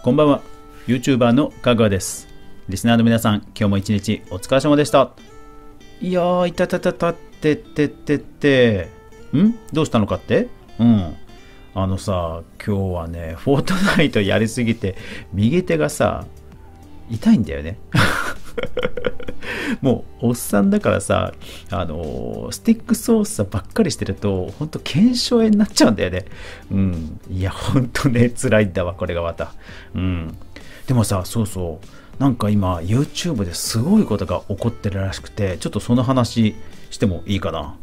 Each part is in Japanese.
こんばんは。YouTuber のかぐわです。リスナーの皆さん、今日も一日お疲れ様でした。いやー、いたたたたってってってって、どうしたのかって？今日はね、フォートナイトやりすぎて、右手がさ、痛いんだよね。もうおっさんだからさ、スティック操作ばっかりしてるとほんと腱鞘炎になっちゃうんだよね。いやほんとね、辛いんだわこれがまた。でもさ、なんか今 YouTube ですごいことが起こってるらしくて、ちょっとその話してもいいかな。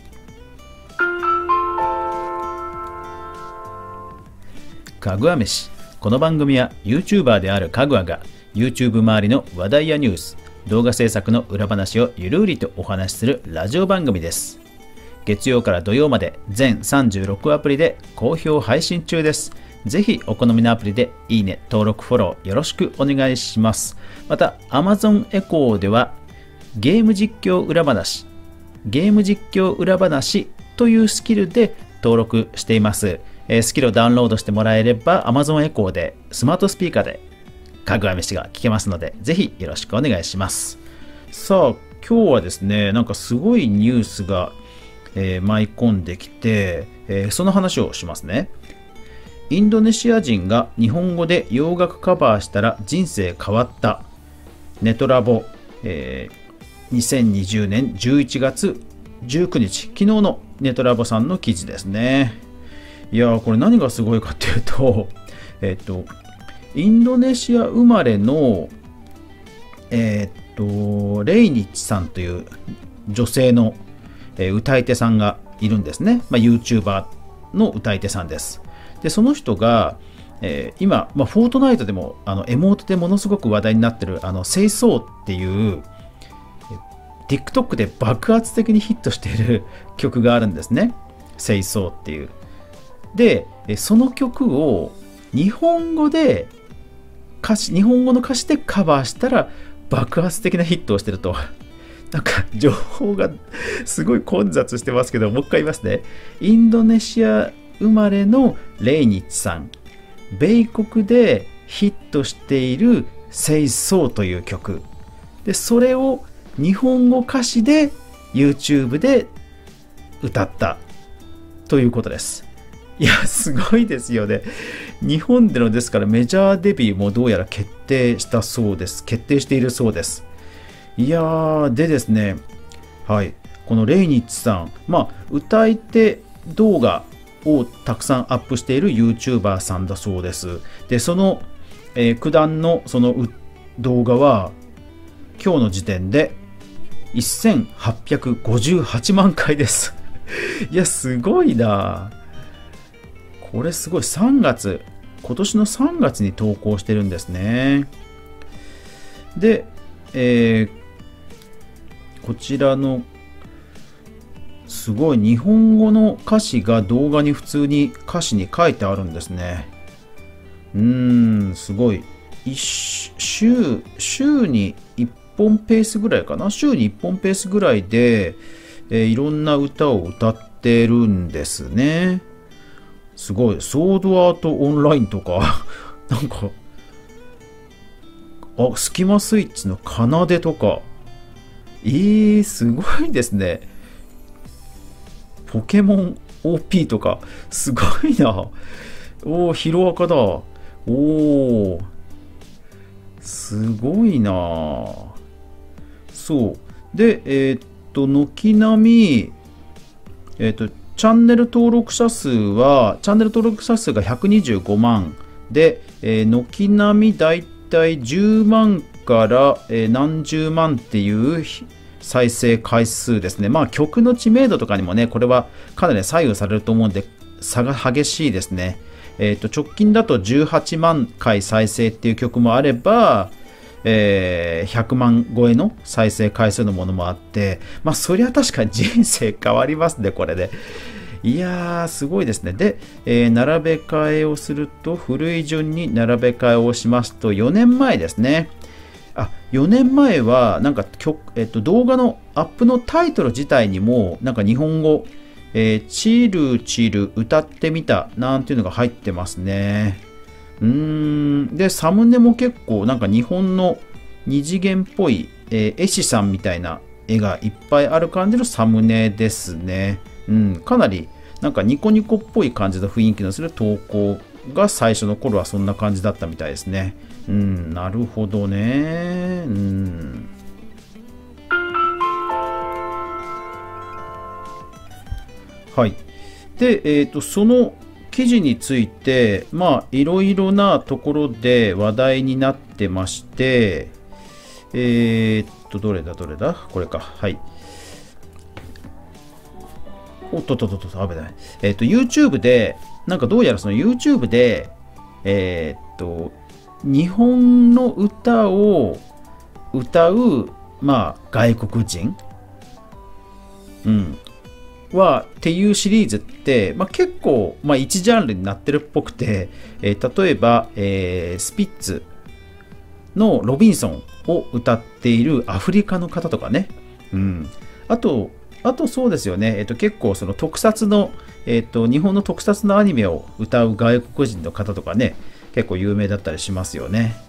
かぐわ飯。この番組は YouTuber であるかぐわが YouTube 周りの話題やニュース、動画制作の裏話をゆるりとお話しするラジオ番組です。月曜から土曜まで全36アプリで好評配信中です。ぜひお好みのアプリでいいね、登録、フォローよろしくお願いします。また Amazon エコーではゲーム実況裏話というスキルで登録しています。スキルをダウンロードしてもらえれば Amazon エコーでスマートスピーカーでかぐわ飯が聞けますので、ぜひよろしくお願いします。さあ、今日はですね、なんかすごいニュースが、舞い込んできて、その話をしますね。インドネシア人が日本語で洋楽カバーしたら人生変わった。ネトラボ、2020年11月19日、昨日のネトラボさんの記事ですね。いやー、これ何がすごいかっていうと、インドネシア生まれの、レイニッチさんという女性の、歌い手さんがいるんですね。YouTuber の歌い手さんです。で、その人が、今、フォートナイトでもエモートでものすごく話題になってるセイソーっていう TikTok で爆発的にヒットしている曲があるんですね。セイソーっていう。で、その曲を日本語の歌詞でカバーしたら爆発的なヒットをしてると。なんか情報がすごい混雑してますけど、もう一回言いますね。インドネシア生まれのレイニッチさん、米国でヒットしているセイソーという曲で、それを日本語歌詞で YouTube で歌ったということです。いや、すごいですよね。日本でのですからメジャーデビューもどうやら決定しているそうです。いやー、でですね、はい、このレイニッチさん、歌い手動画をたくさんアップしている YouTuber さんだそうです。で、その、九段のその動画は今日の時点で1858万回です。いや、すごいな。これすごい。今年の3月に投稿してるんですね。で、こちらのすごい日本語の歌詞が動画に普通に歌詞に書いてあるんですね。すごい。週に1本ペースぐらいかな。週に1本ペースぐらいで、いろんな歌を歌ってるんですね。すごい。ソードアートオンラインとか、なんか、スキマスイッチの奏でとか、すごいですね。ポケモン OP とか、すごいな。ヒロアカだ。すごいな。そう。で、軒並み、チャンネル登録者数が125万で、軒並みだいたい10万から何十万っていう再生回数ですね。曲の知名度とかにもね、これはかなり左右されると思うんで、差が激しいですね。直近だと18万回再生っていう曲もあれば、100万超えの再生回数のものもあって、そりゃ確かに人生変わりますね、これで。いやー、すごいですね。で、並べ替えをすると、古い順に並べ替えをしますと、4年前ですね。4年前は、なんか動画のアップのタイトル自体にも、なんか日本語、チルチル歌ってみたなんていうのが入ってますね。 で、サムネも結構なんか日本の二次元っぽい、絵師さんみたいな絵がいっぱいある感じのサムネですね。かなりなんかニコニコっぽい感じの雰囲気のする投稿が最初の頃はそんな感じだったみたいですね。なるほどね。はい。で、その記事について、いろいろなところで話題になってまして、どれだこれか。はい。危ない。YouTube で、なんかどうやらその YouTube で、日本の歌を歌う、外国人、っていうシリーズって、結構、一ジャンルになってるっぽくて、例えば、スピッツのロビンソンを歌っているアフリカの方とかね、あとそうですよね、結構その特撮の、日本の特撮のアニメを歌う外国人の方とかね、結構有名だったりしますよね。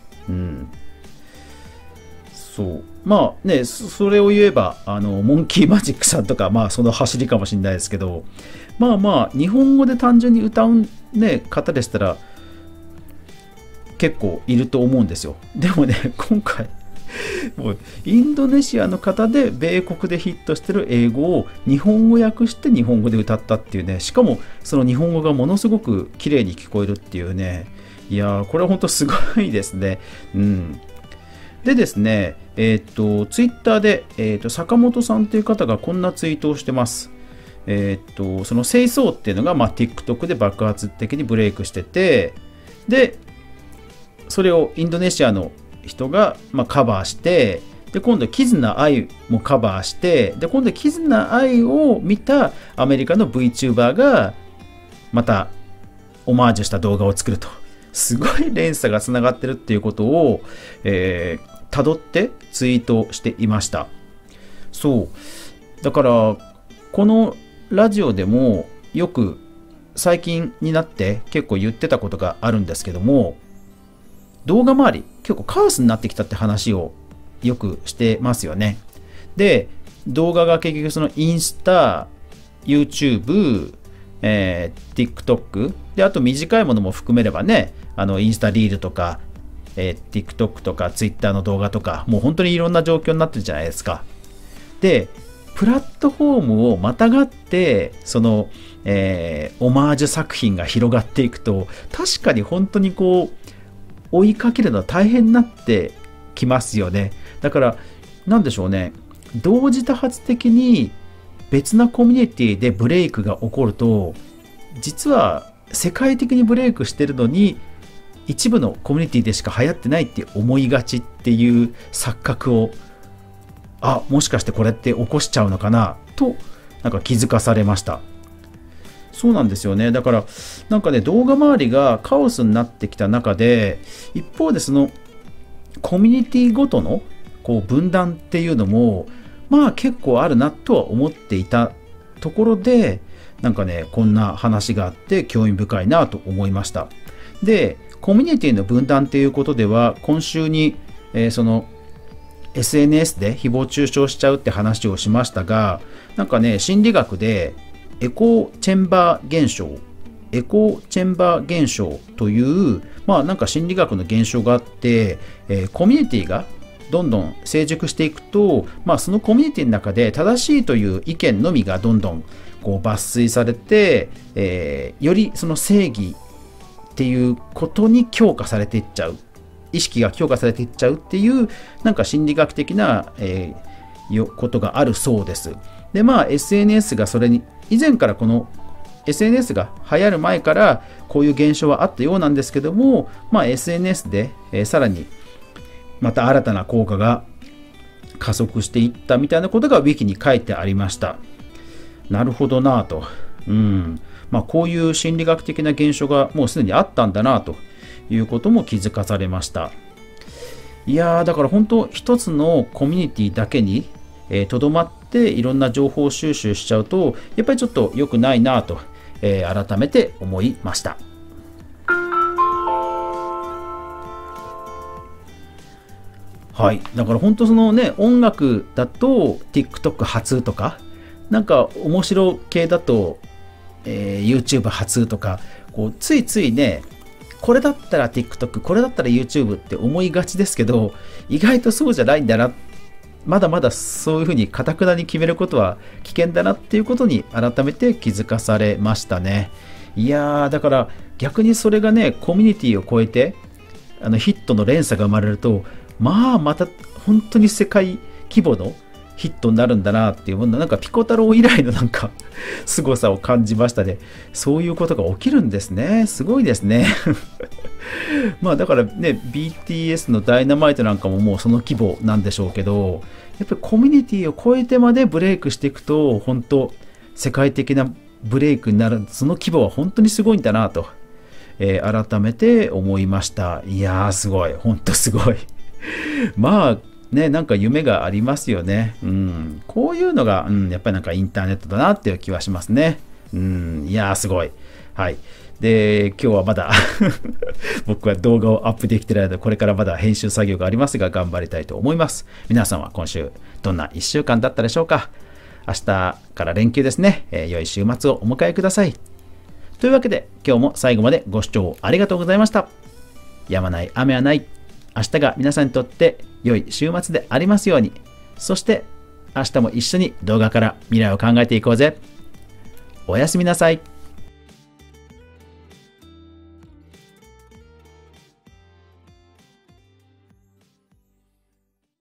そうそれを言えばモンキーマジックさんとかその走りかもしれないですけど、日本語で単純に歌う、方でしたら結構いると思うんですよ。でもね、今回もうインドネシアの方で米国でヒットしてる英語を日本語訳して日本語で歌ったっていうね、しかもその日本語がものすごく綺麗に聞こえるっていうね、いやー、これは本当すごいですね。でですね、ツイッターで、坂本さんという方がこんなツイートをしてます。その清掃っていうのが、TikTok で爆発的にブレイクしてて、で、それをインドネシアの人が、カバーして、で、今度キズナアイもカバーして、で、今度キズナアイを見たアメリカの VTuber がまたオマージュした動画を作ると。すごい連鎖がつながってるっていうことを、辿ってツイートしていました。そうだから、このラジオでもよく最近になって結構言ってたことがあるんですけども、動画周り結構カオスになってきたって話をよくしてますよね。で、動画が結局そのインスタ、YouTube、TikTok で、あと短いものも含めればね、インスタリールとか、TikTok とか Twitter の動画とか、もう本当にいろんな状況になってるじゃないですか。で、プラットフォームをまたがってその、オマージュ作品が広がっていくと、確かに本当にこう追いかけるのは大変になってきますよね。だからなんでしょうね、同時多発的に別なコミュニティでブレイクが起こると、実は世界的にブレイクしてるのに一部のコミュニティでしか流行ってないって思いがちっていう錯覚を、もしかしてこれって起こしちゃうのかなと、なんか気づかされました。そうなんですよね。だからなんかね、動画周りがカオスになってきた中で、一方でそのコミュニティごとのこう分断っていうのも結構あるなとは思っていたところで、なんかね、こんな話があって興味深いなと思いました。で、コミュニティの分断っていうことでは、今週に、その SNS で誹謗中傷しちゃうって話をしましたが、なんかね、心理学でエコーチェンバー現象という、なんか心理学の現象があって、コミュニティがどんどん成熟していくと、そのコミュニティの中で正しいという意見のみがどんどんこう抜粋されて、よりその正義っていうことに強化されていっちゃう、意識が強化されていっちゃうっていう、なんか心理学的な、ことがあるそうです。で、SNS がそれに、以前からこの SNS が流行る前からこういう現象はあったようなんですけども、SNS で、さらにまた新たな効果が加速していったみたいなことがウィキに書いてありました。なるほどなぁと。こういう心理学的な現象がもうすでにあったんだなということも気づかされました。いやー、だから本当一つのコミュニティだけにとどまっていろんな情報収集しちゃうと、やっぱりちょっと良くないなと、改めて思いました。 はい。だから本当そのね、音楽だと TikTok 初とか、なんか面白系だと、YouTube 初とか、こうついついね、これだったら TikTok、これだったら YouTube って思いがちですけど、意外とそうじゃないんだな。まだまだそういうふうに堅くなに決めることは危険だなっていうことに改めて気づかされましたね。いやー、だから逆にそれがね、コミュニティを超えて、ヒットの連鎖が生まれると、また本当に世界規模のヒットになるんだなっていう、なんかピコ太郎以来のなんか凄さを感じましたね。そういうことが起きるんですね。すごいですね。まあだからね、BTS のダイナマイトなんかももうその規模なんでしょうけど、やっぱりコミュニティを超えてまでブレイクしていくと、本当世界的なブレイクになる、その規模は本当にすごいんだなと、改めて思いました。いやーすごい、本当すごい。まあね、なんか夢がありますよね。こういうのが、やっぱりなんかインターネットだなっていう気はしますね。いやーすごい。はい。で、今日はまだ僕は動画をアップできてないので、これからまだ編集作業がありますが、頑張りたいと思います。皆さんは今週、どんな1週間だったでしょうか。明日から連休ですね。良い週末をお迎えください。というわけで、今日も最後までご視聴ありがとうございました。止まない雨はない。明日が皆さんにとって良い週末でありますように。そして明日も一緒に動画から未来を考えていこうぜ。おやすみなさい。